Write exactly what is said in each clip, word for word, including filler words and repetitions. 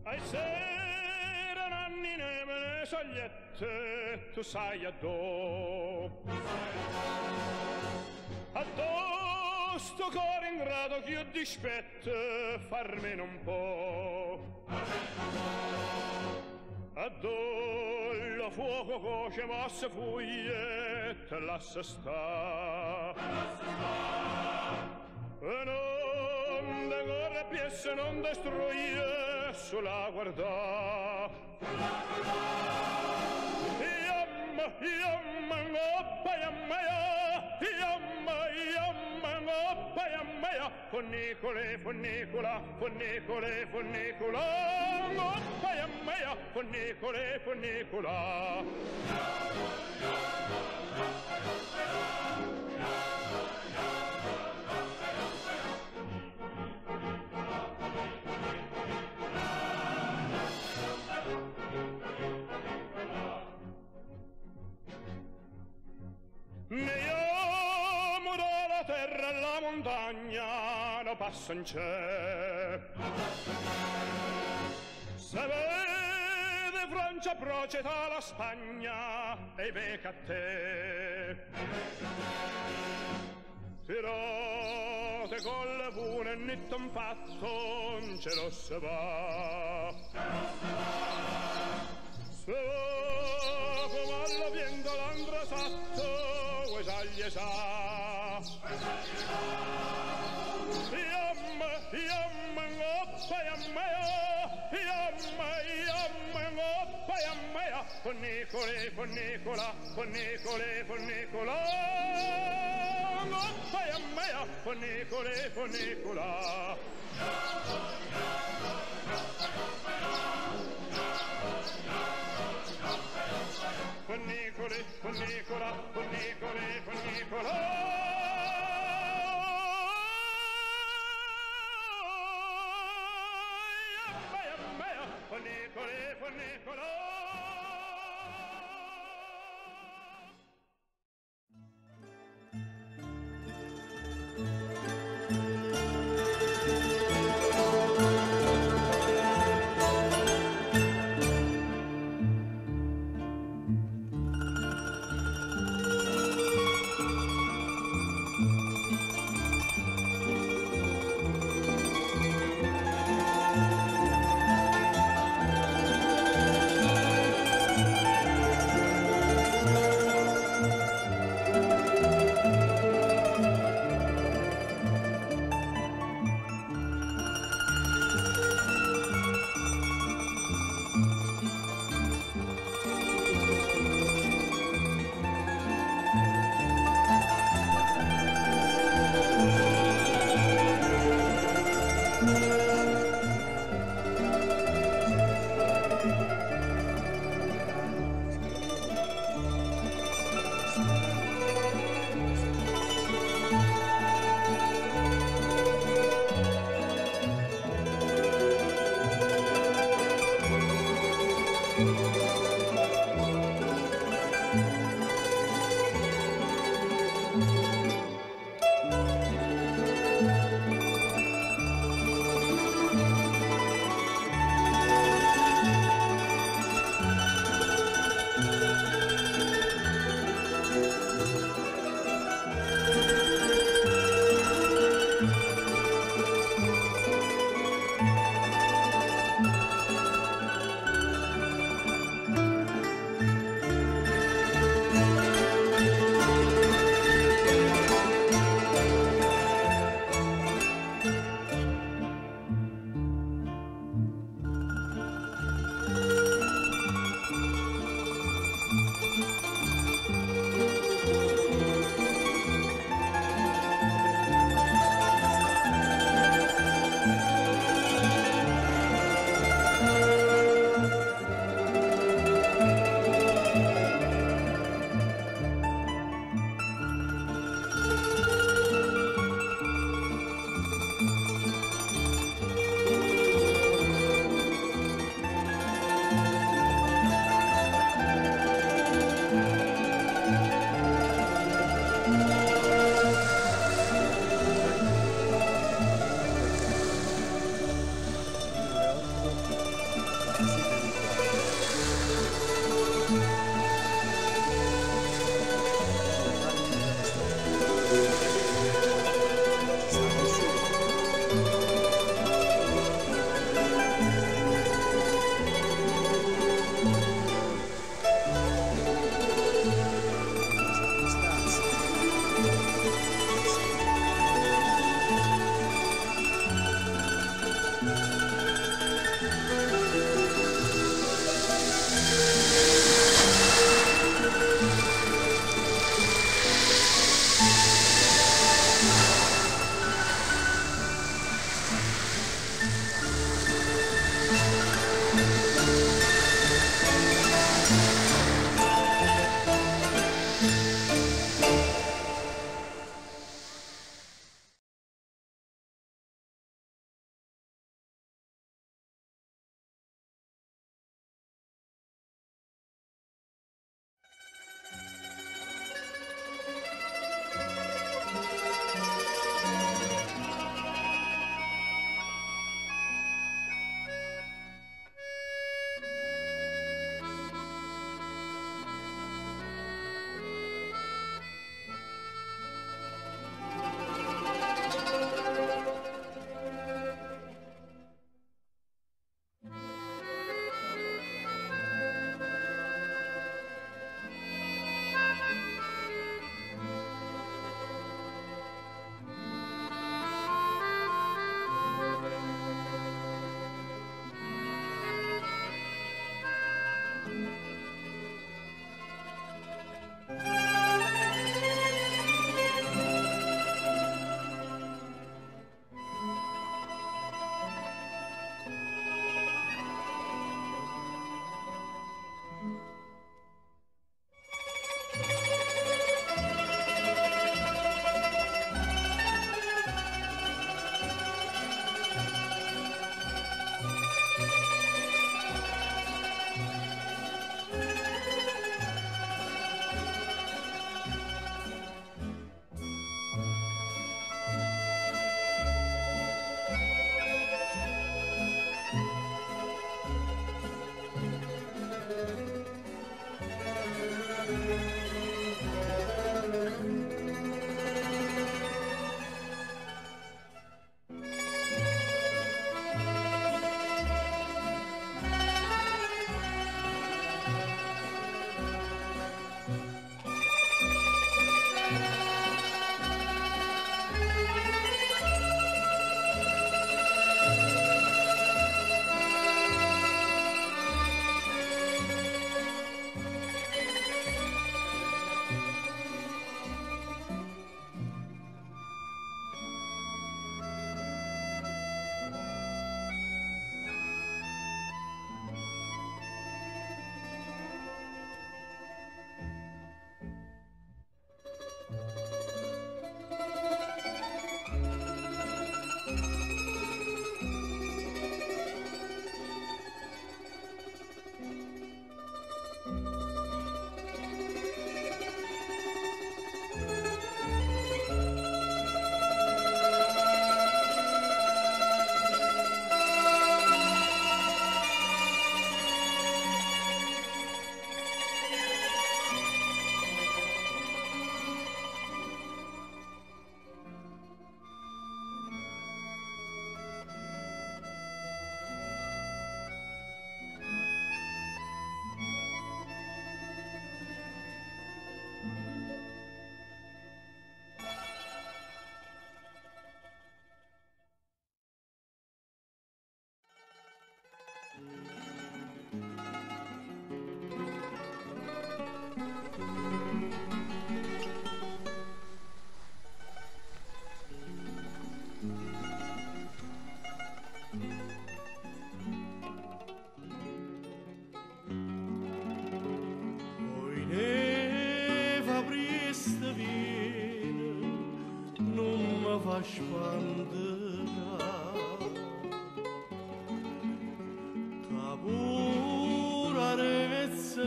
Ai sera nanni nemene sogliette, tu sai addò. Addò sto cuore ingrato che io dispette, farmene un po'. Addò il fuoco coce mosse fuglie, te lascia sta. E non de corre piesse non destruie, sulla guarda. Yamma, yamma, ngoppa, yamma, yamma, yamma, ngoppa, yamma, ya. Funnicole, funnicola, funnicole, funnicola, ngoppa, yamma, ya. Funnicole, funnicola. Ne amo dalla terra e la montagna, no passo in c'è. Se vede Francia proceta la Spagna, e becca a te. Tirate con le pune e nitto un fatto, non ce lo se va. Se va come allo viento l'andra satto, uesaglie sa. Yamma, yamma, ngoppa, yamma, yamma, yamma, ngoppa, yamma, ya. Funnicole, funnicola, funnicole, funnicola, ngoppa, yamma, ya. Funnicole, funnicola. Funnicole, funnicola, funnicole, funnicola. Funnicole, funnicola.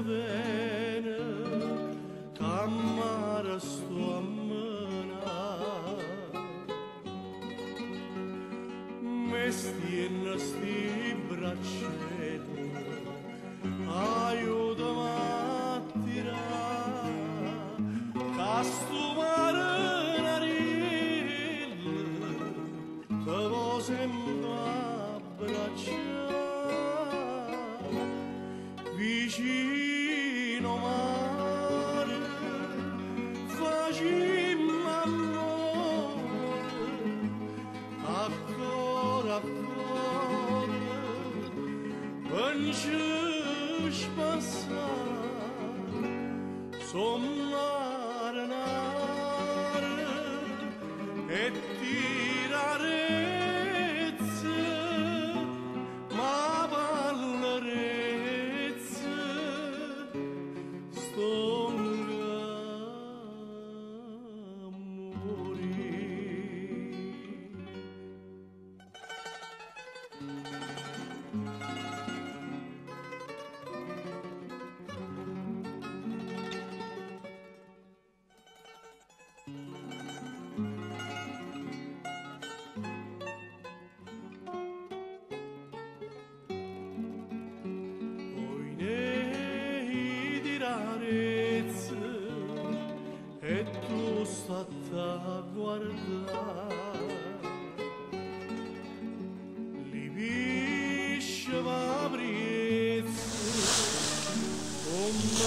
vene t'ammare sto a mena me stiene sti braccetto aiutami a tirare casto marinarille te vo sempre abbracciare vicino mare facimmo amore ancora ancora non ci spassare sommare nare e tirarezze ma vallerezze stonga e tu stata a guardare li visce va brezze come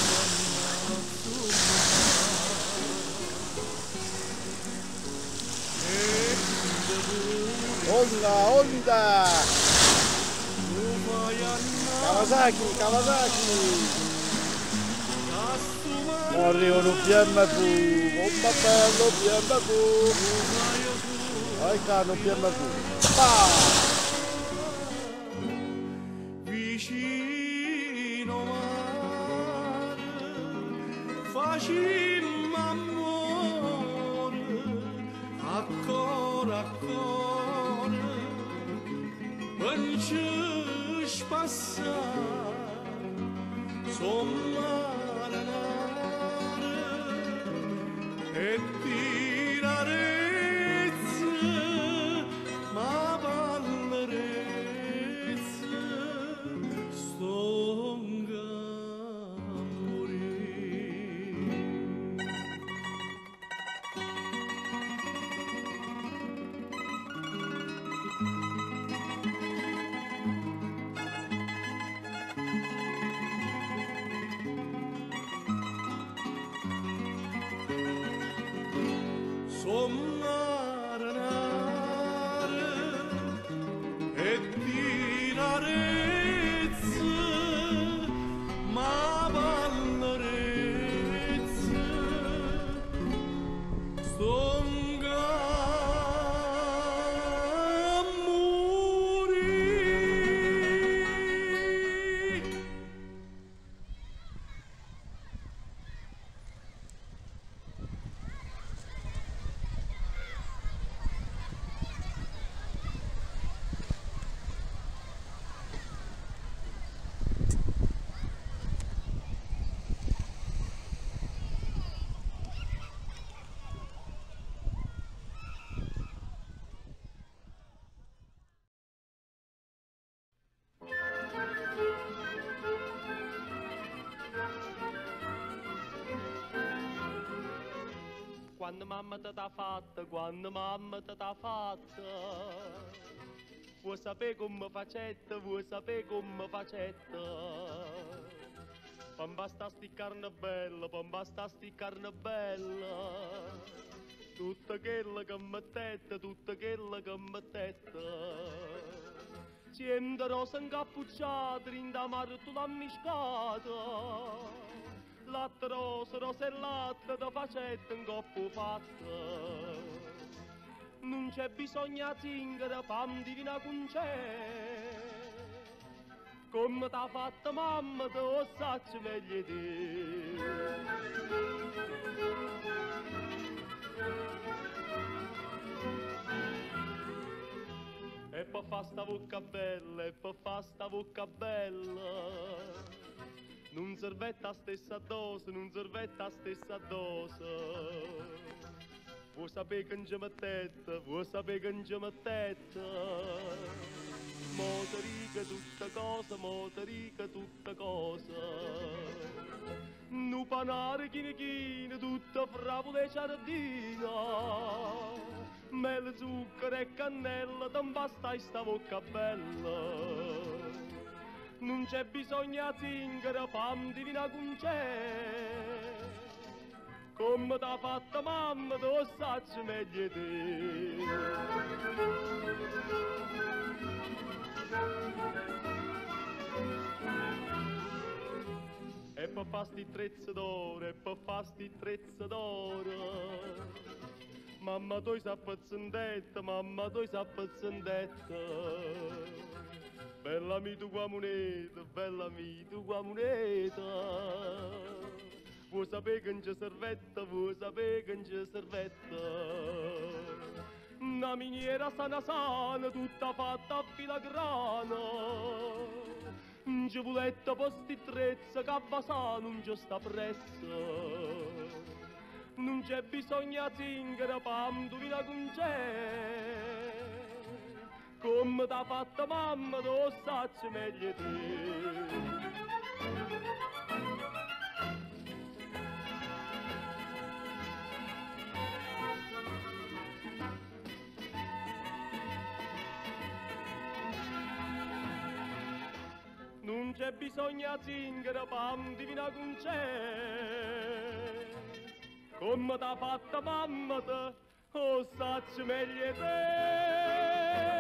onda onda Kawasaki Kawasaki arrivano P M V, bomba bello P M V, vai cano P M V, vicino mare, facimmo amore, ancora ancora, non ci spassare, sommare e tirarezze ma vallerezze stonga sommare nare e tirarezze ma vallerezze stonga quando mamma te t'ha fatta, quando mamma te t'ha fatta, vuoi sapere come facetta, vuoi sapere come facetta, poi basta sti carne bella, poi basta sti carne bella, tutta quella che mettete, tutta quella che mettete, cento rose incappucciate, in da mare tu l'ha miscata, latte rosa, rosa e latte, da facetta in coppo fatta. Non c'è bisogno di zingara, fam divina con c'è. Come t'ha fatta mamma, te lo sacci meglio di. E poi fa sta bocca bella, e poi fa sta bocca bella. non servetta stessa dose, non servetta stessa dose. Vuoi sapere che non ci mettete, vuoi sapere che non ci mettete. Motorica tutta cosa, motorica tutta cosa. Nu panare chine chine, tutta fravola e giardina. Mele, zucchero e cannella, non basta sta bocca bella. Non c'è bisogno di zingara, fam divina con c'è. Come t'ha fatta mamma, tu sai meglio te. E poi fa sti trezze d'oro, e poi fa sti trezze d'oro. Mamma tu sei appezzendetta, mamma tu sei appezzendetta. Bella mi tu qua moneta, bella mi tu qua moneta. Vuoi sapere che non c'è servetta, vuoi sapere che non c'è servetta. Una miniera sana sana, tutta fatta a filagrana. Un givuletto posti trezza, che a Basà non c'è sta pressa. Non c'è bisogno di zingara, pam, tu vina con c'è. Come t'ha fatta mamma, tu sai meglio te. Non c'è bisogno di zingara, pam, divina con c'è. Come t'ha fatta mamma te, o sacci meglio te.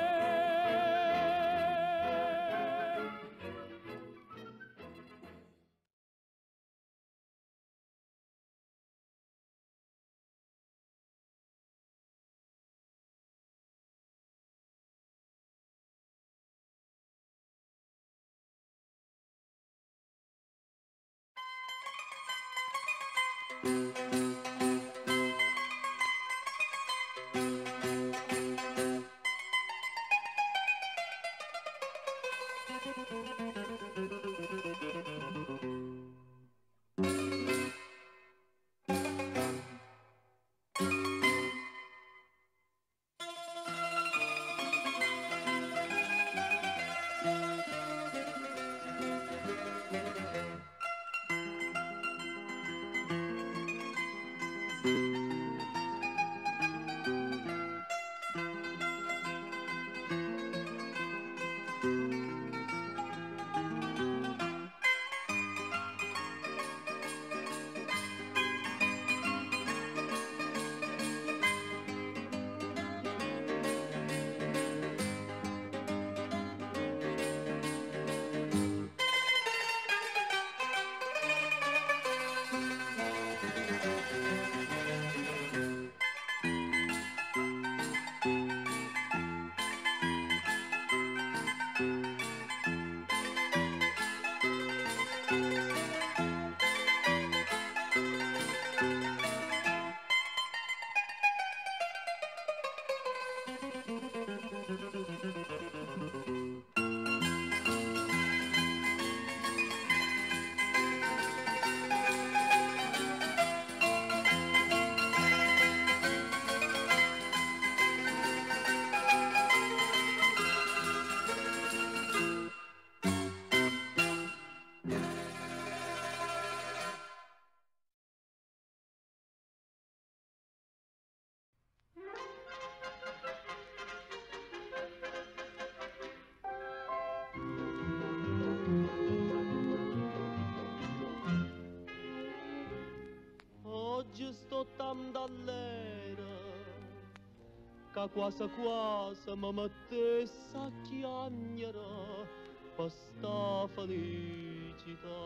Oggi sto tanto all'era, che quasi quasi mi mettesse a chiagnere per sta felicità.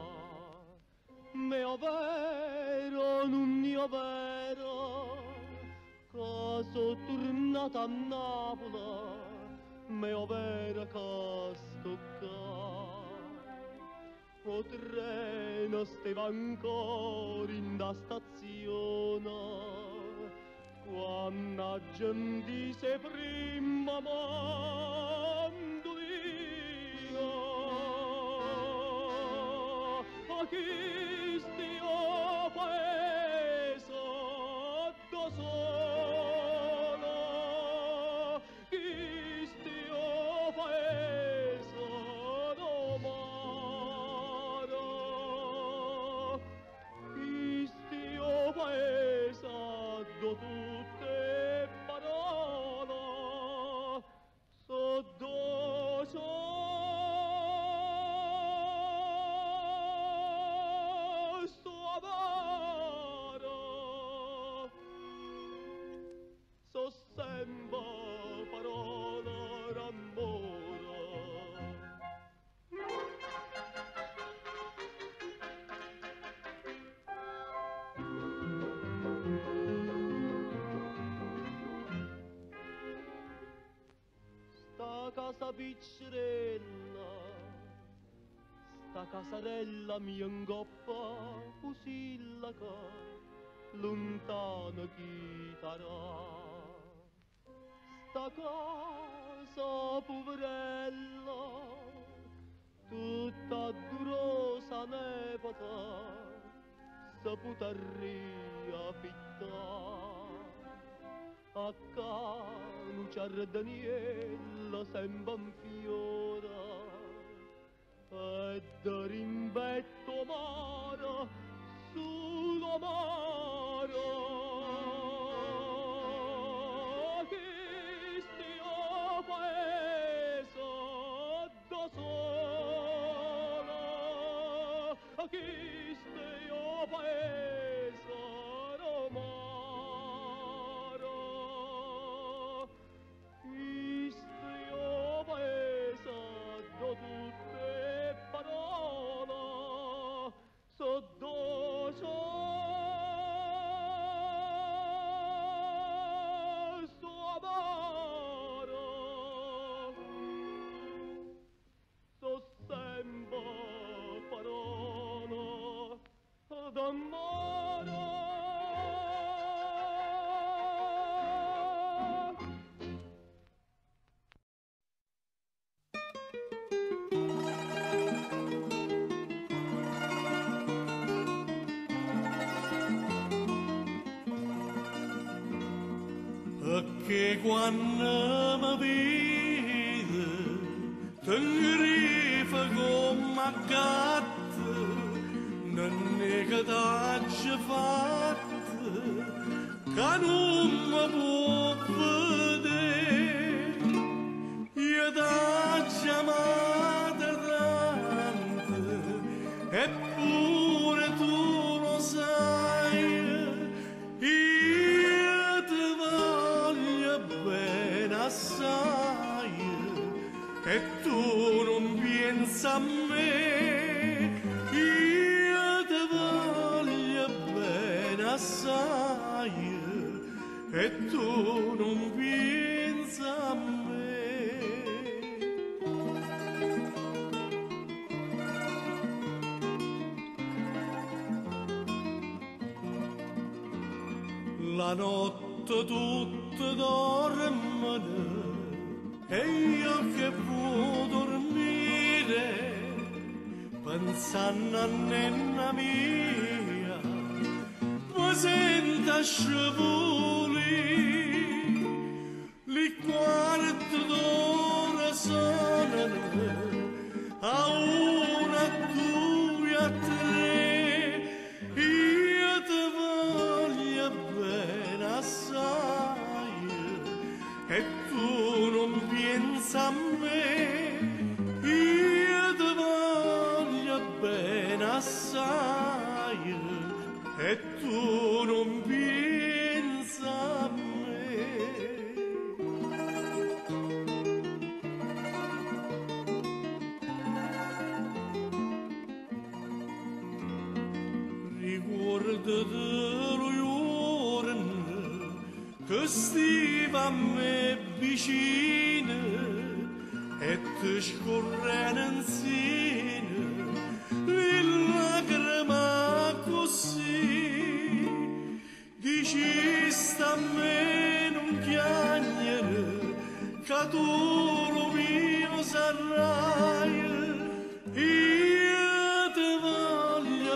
Mio vero, non mio vero, che sono tornata a Napoli, mio vero che sto qua. O treno stava ancora in da stazione, quando la gente si prima mandolina. Cristo paese da solo, Cristo paese da mare, Cristo paese da tutte parole, so doce. Sembra parola d'amore. Sta casa piccerella, sta casarella mia ingoppa fusillaca, lontana chitarra. Sta casa poverella, tutta durosa nevata, saputa riaffitta. Accanto giardiniella sembra un fiore, e da rimbetto mare sullo mare. Chiste io paese romaro, chiste io paese do tutte parole, so doce, so amaro, so sembra parola d'amore. Che quando mi vede t'ingrifa come a gatto, non è che t'hai fatto che non mi può vedere. Io t'ho chiamata tanto eppure tu lo sai, io ti voglio bene assai e tu non pensi a me. Io ti voglio bene assai e tu non pensi a me. La notte tutta dormono e io che può dormire pensando a nonna mia, mi sento scivolare, li quarti d'ora sonano a una, a due, a tre, io ti voglio bene assai e tu non pensi a me. Io ti voglio bene assai e tu non pensi a me. Riguardati lo giorno che stiva a me vicino e ti scorrendo insieme le lacrime così. Dici sta a me non piangere che tu lo mio sarai. Io ti voglio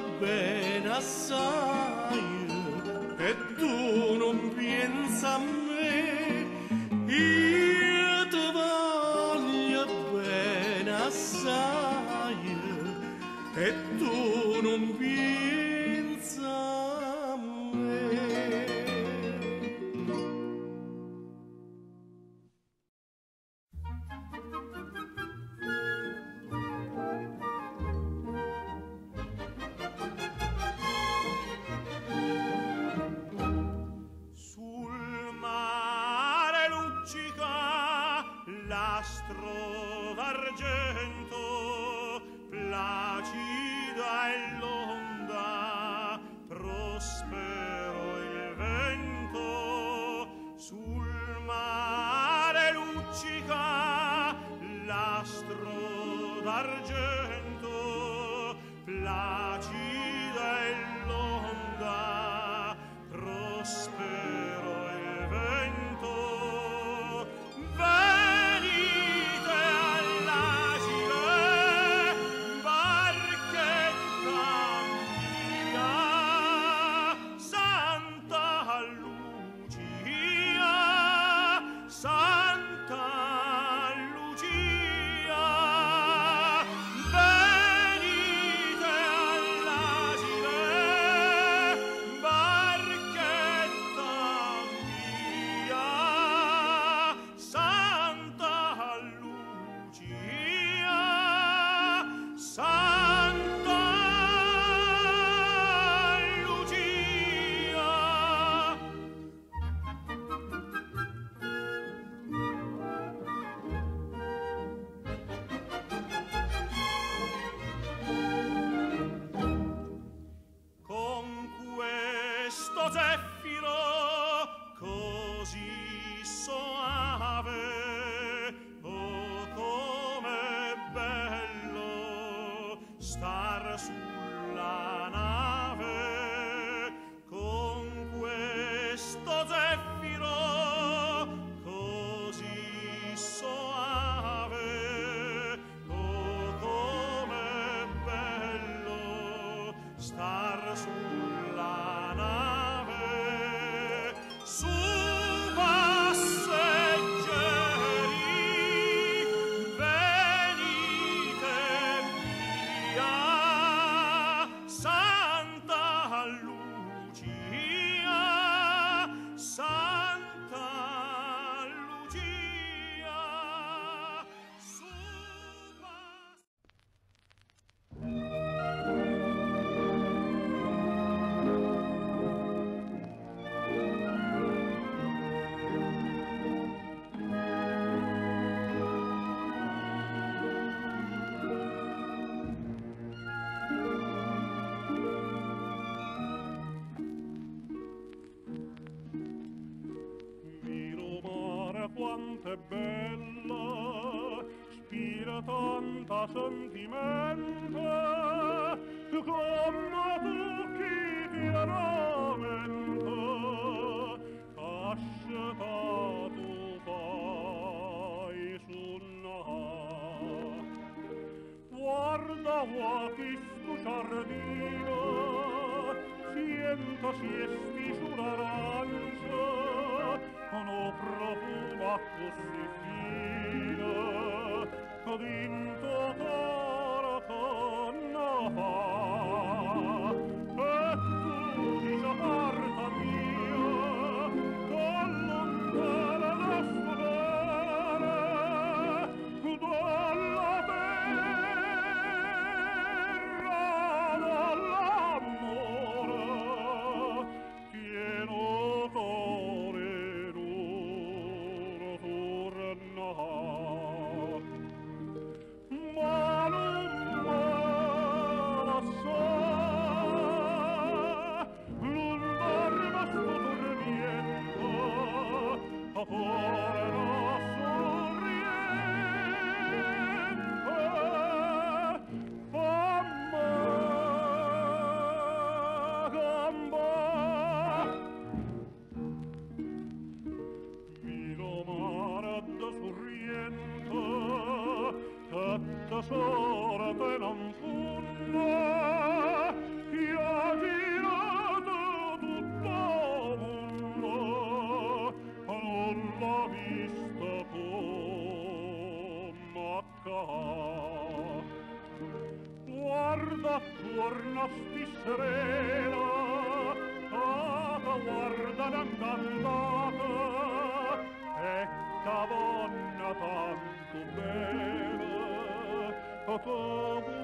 assai e tu non pensa a me, io ti voglio bene assai e tu non pensa a me. L'astro d'argento placida è l'onda, prospero il vento, sul mare luccica l'astro d'argento, placida è l'onda, prospero il vento. Sulla nave con questo zeffiro così soave, oh com'è bello star sulla nave, su passeggeri venite via. Santa Lucia, Santa Lucia, su quanto è bella, spira tanta sentimento, come tu chi ti ramenta, cascata tu fai sul naso. Guarda qua questo giardino, sienta siesti sull'arancia, no profuma così fina, dinto cora canna e tu dice carta mia, con lontana da sfogare, dalla terra, dall'amore, pieno cuore ma non la so, non dorma sto dormiendo, ora sorriente, famma gamba, miro mare da sorriente, che sorte non funna, io ti Guarda attorno sti serena, tata guarda l'andata, e ta donna tanto bella, come